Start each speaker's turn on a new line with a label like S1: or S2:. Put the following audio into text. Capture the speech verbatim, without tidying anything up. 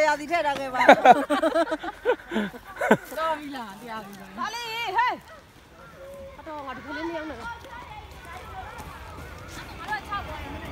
S1: တရားစီထည့်ထားခဲ့ပါ
S2: တော်ပြီလားတရားပြီလားဟာလေဟဲ့အတော်ငါဒီကလေးလေးရောက်နေတော့ငါတို့ချောက်ပေါ်နေ